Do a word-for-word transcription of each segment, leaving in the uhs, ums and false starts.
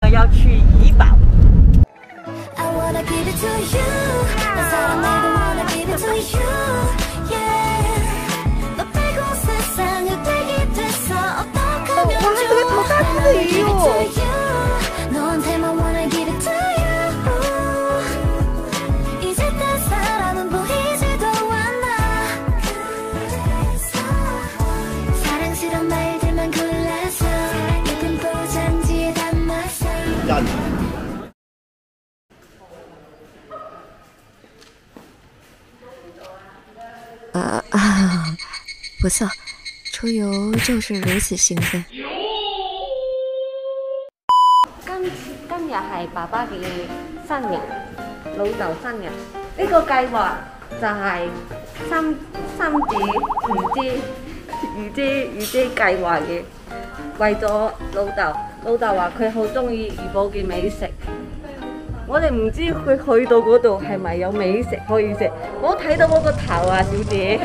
要去怡保。 哇，这个好大只的鱼哦！ 啊啊！不错，出游就是如此興奮。 今今日係爸爸嘅生日，老豆生日。呢、個計劃就係三三子魚姐魚姐魚姐計劃嘅，為咗老豆。老豆話佢好中意怡保嘅美食。 我哋唔知佢去到嗰度係咪有美食可以食，我睇到我個頭啊，小姐。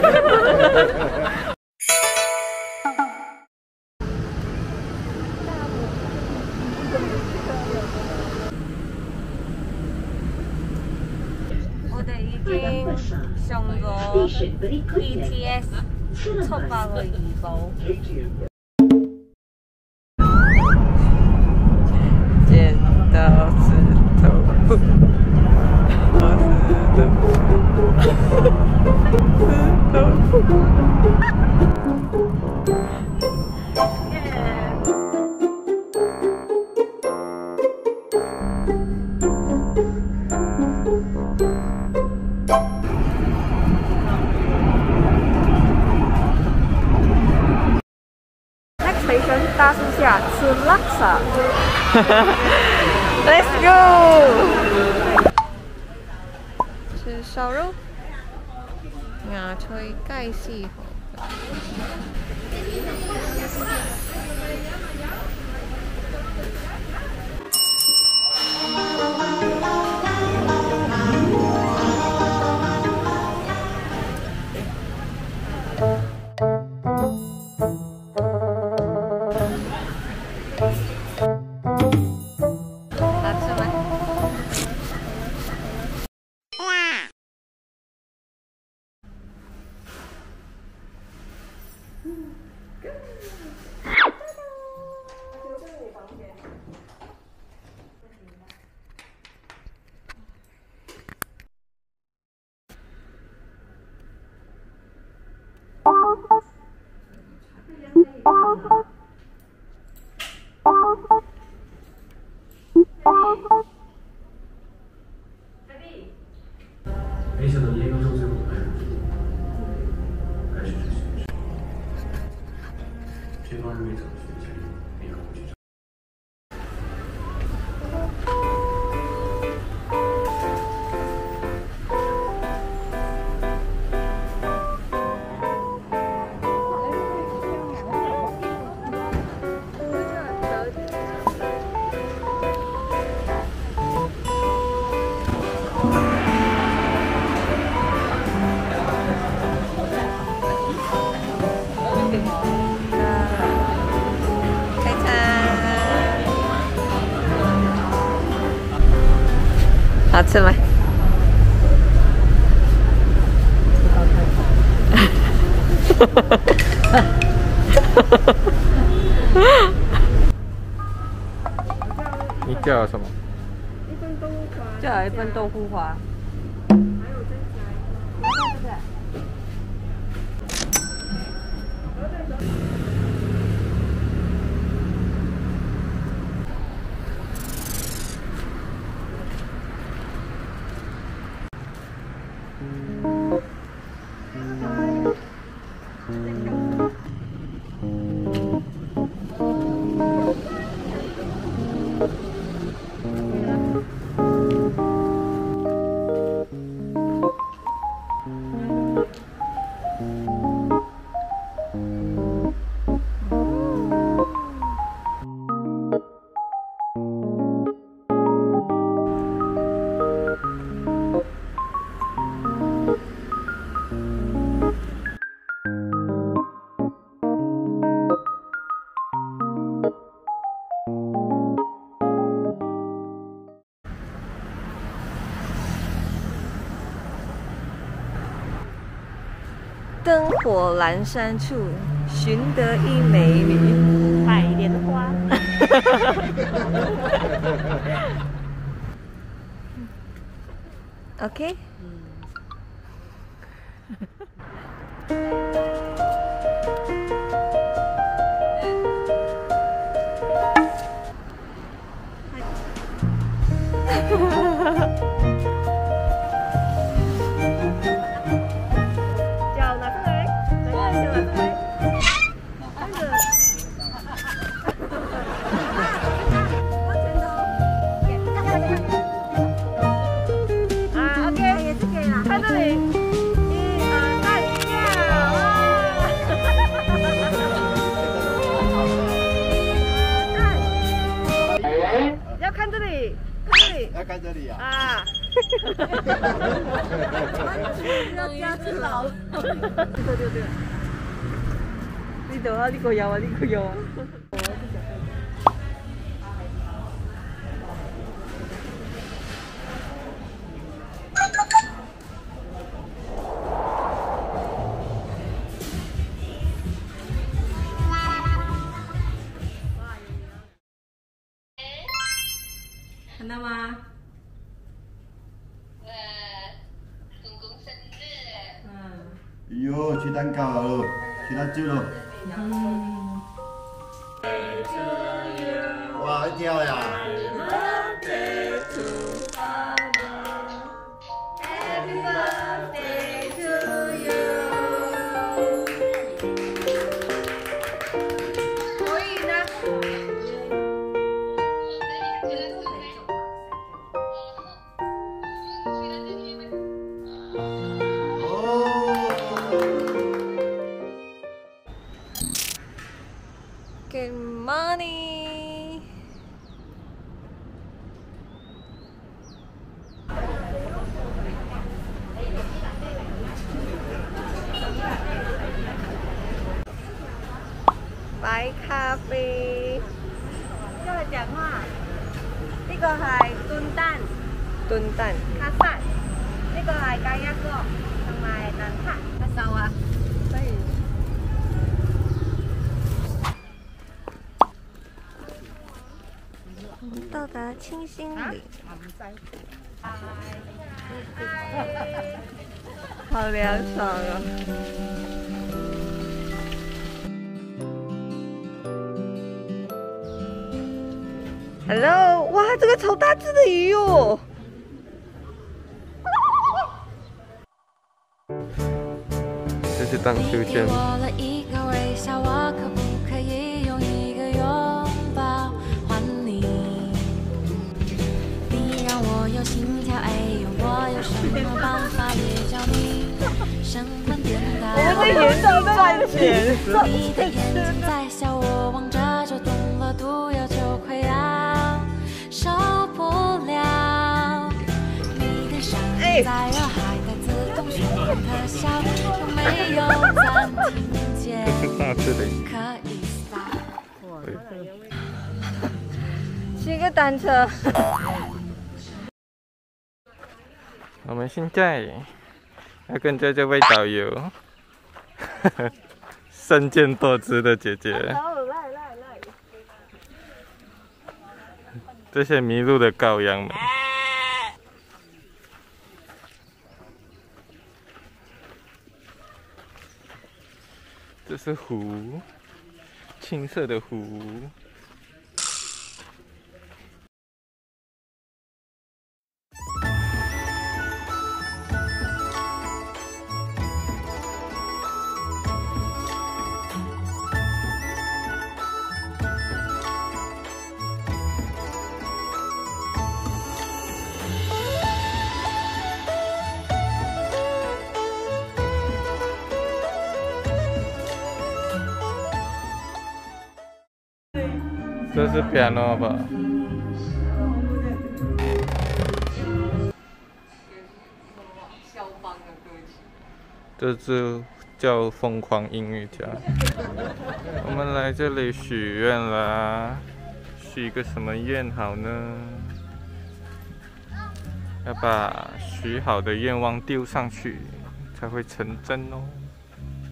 我哋已經上咗 B T S 出發去怡保。 剪刀石头布，我石头布，石头布。Next station 大树下吃拉萨。Let's go！ 吃烧肉，芽菜雞絲河。 没想到研究生最后还是不错，还是去学习。这帮人没怎么学习，没空去上。 好吃吗？你叫什么？ 叫一份豆腐花。 灯火阑珊处，寻得一美女。 百莲花。 OK。 脚拿出来，来，脚拿出来。看着。啊 ，OK， 也是可以啦。看这里，一二三，跳！要看这里，看这里。 要看这里啊！ 啊！要加只老，对对对。呢度啊，呢個有啊，呢個有啊。看到吗？ 哎呦，切蛋糕了，切蛋糕了。 嗯。 哇，一跳呀！ Good morning. Bye 咖啡。 叫嚟講話，呢個係燉蛋、 燉蛋。 卡薩，呢個係雞一個，同埋蛋撻。一手啊！可以。 到达清新里，好凉爽啊！ Hello， 哇，这个超大只的鱼哦！这是荡秋千。 有心跳，哎呦，我有什么办法也叫你神魂颠倒。 我们在演奏赚钱。 你的眼睛在笑，我望着就动了，毒药就快要受不了。你的声音在耳海带自动循环特效，有没有暂停键？可以 stop。 骑个单车。 我们现在要跟着这位导游，身兼多职的姐姐， 来来来， 这些迷路的羔羊们。这是湖，青色的湖。 这是 piano 吧？这是叫疯狂音乐家。我们来这里许愿啦，许个什么愿好呢？要把许好的愿望丢上去，才会成真哦。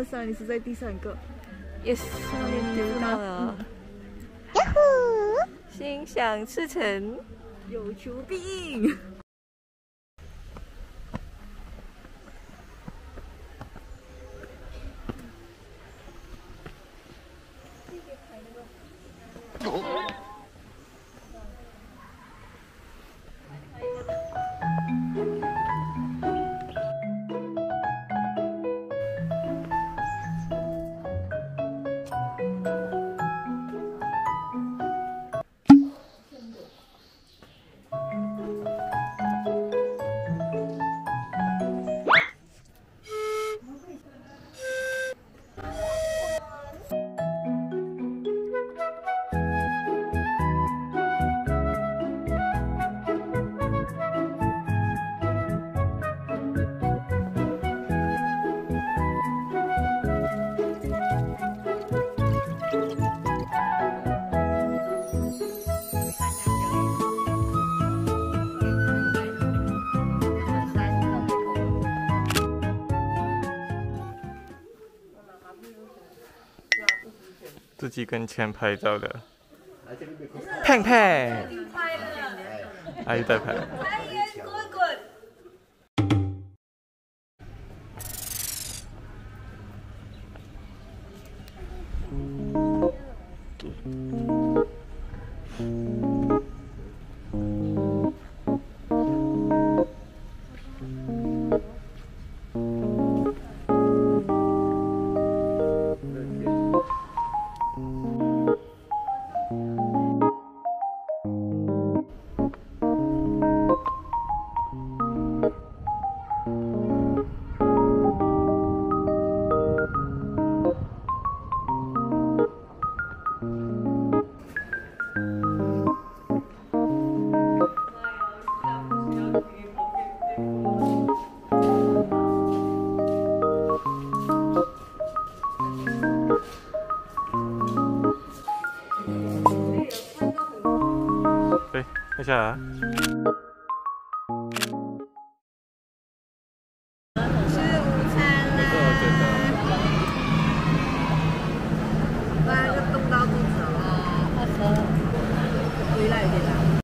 二三，你是在第三个。 Yes， 上面丢到了。呀呼！心想事成， 有求必应。 自己跟前拍照的，胖胖，阿姨在拍。对，看下啊。 吃午餐啦！不然就冻到肚子了。二十，回来一点啦。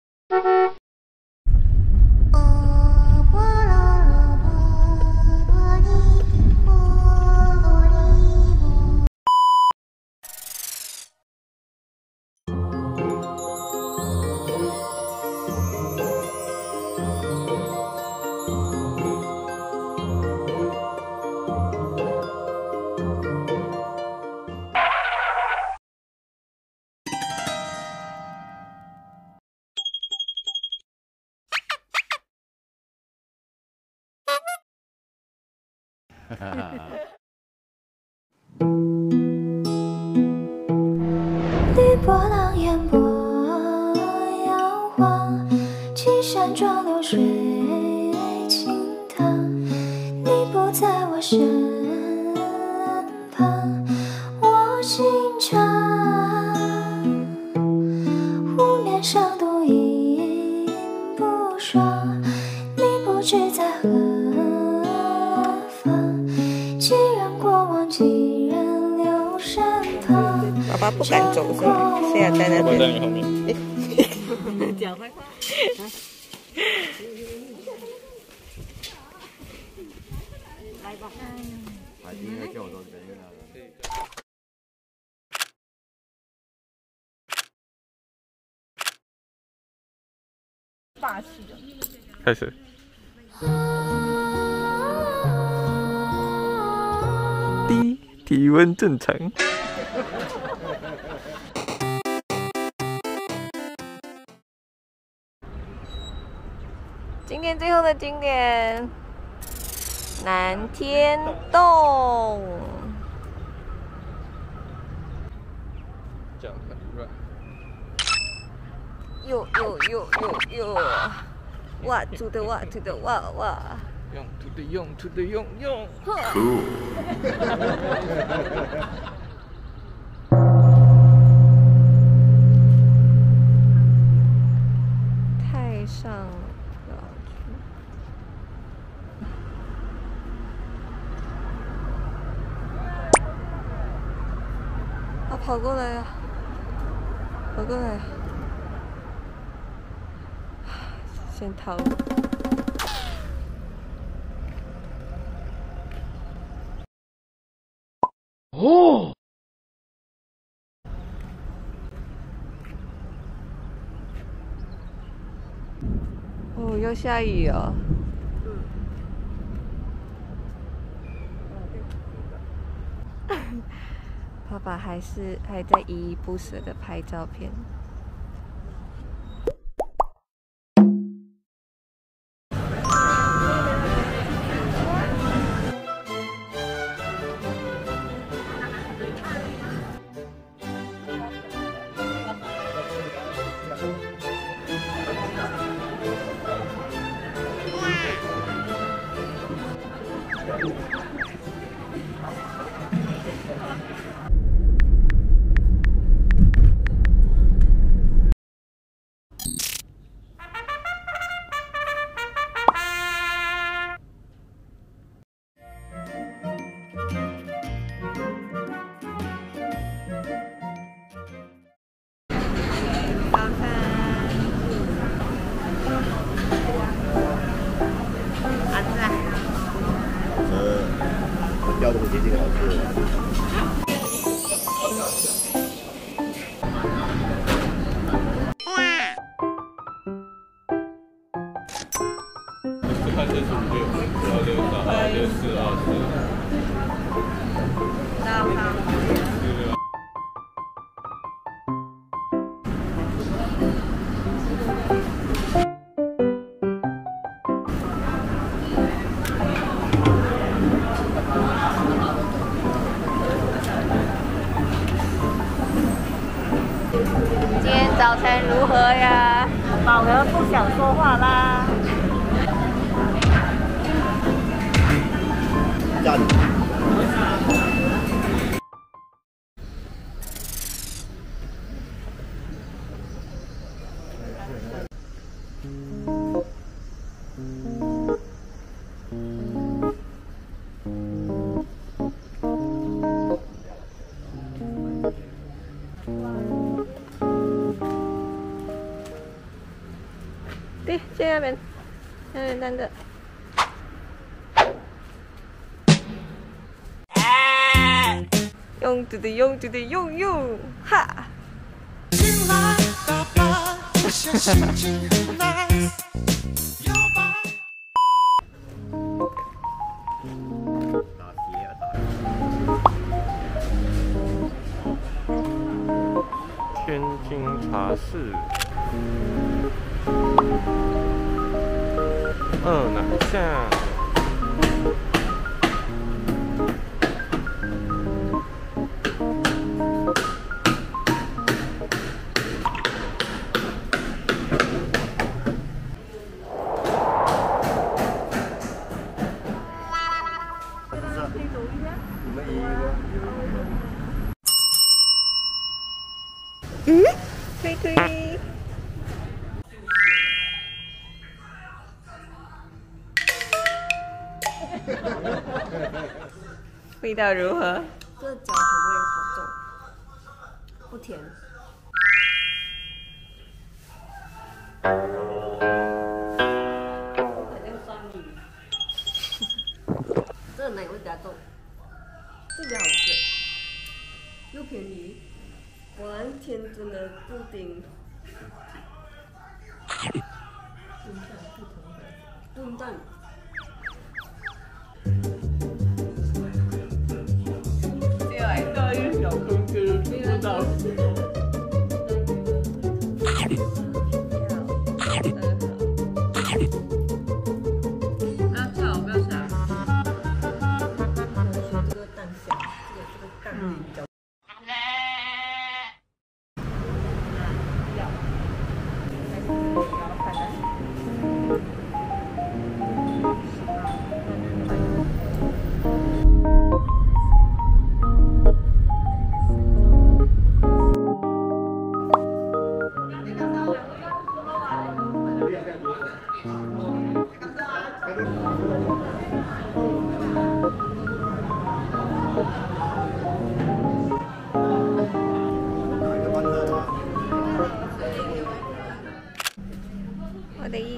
绿波浪烟波摇晃，青山撞流水清淌。你不在我身旁，我心肠。湖面上独饮不爽，你不知在何方。几人过往，几人留身旁。 爸爸不敢走，是吧？现在在那边。 我在你后面。 讲快快。来吧。 海丁应该叫我到这边来了。 霸气的。 开始。第一，体温正常。 今天最后的景点，南天洞。 脚很软。 哟哟哟哟哟！哇，吐的哇，吐的哇哇！ 用，吐的用，吐的用用。 太上老跑过来呀、啊！跑过来！先逃。哦！哦，又下雨哦。嗯。爸爸还是还在依依不舍的拍照片。 要的我这几个老师。 看这组六，幺六三二六四二四。 大胖。今天早餐如何呀？ 饱了不想说话啦。 站。 对，去那边，那边那个。用对对用对对用用哈。醒来，爸爸，我相信今很 nice。 天津茶室，二奶巷。 嗯，推推。味道如何？ 这个脚口味好重，不甜。这个奶味比较重，这比较好吃，又便宜。果然天真的布丁。炖蛋。 接下来大约小空哥不知道。不要吵，不要吵。 这个蛋香，这个这个蛋比较。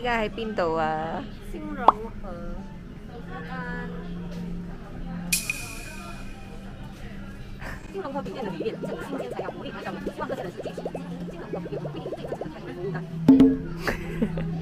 依家喺邊度啊？ 兴隆河兴隆河饼店的里面，这个新鲜材料不利，还有希望这些人是进行兴隆河饼店不利，这个是开始服务的。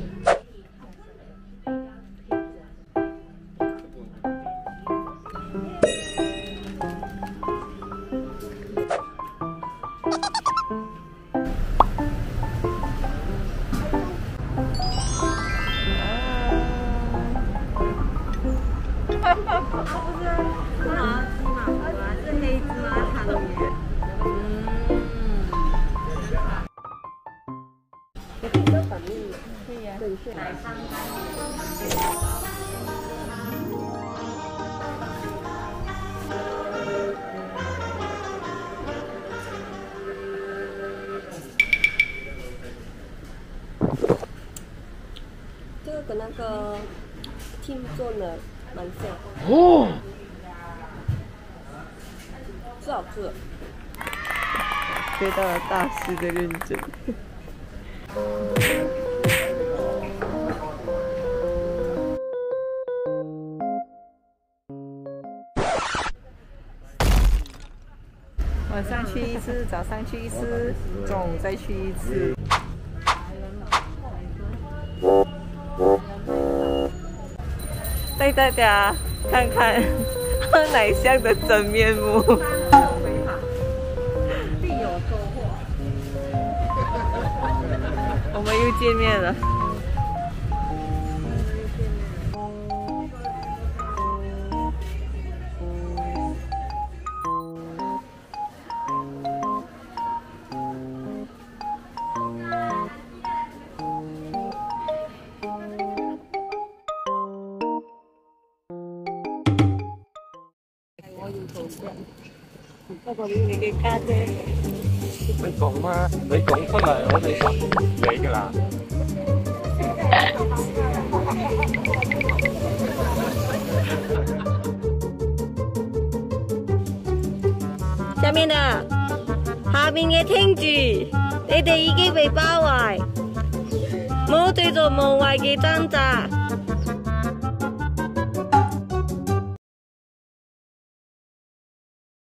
这个跟那个听做的蛮像。 哦， 是好吃的。 学到了大师的认真。晚上去一次，早上去一次，中午再去一次。带大家看看喝奶香的真面目。 必有收获。 我们又见面了。不過你嘅家姐， 你講咩？你講出嚟，我哋就你㗎啦。 下面啊，下面嘅聽住，你哋已經被包圍，唔好再做無謂嘅掙扎。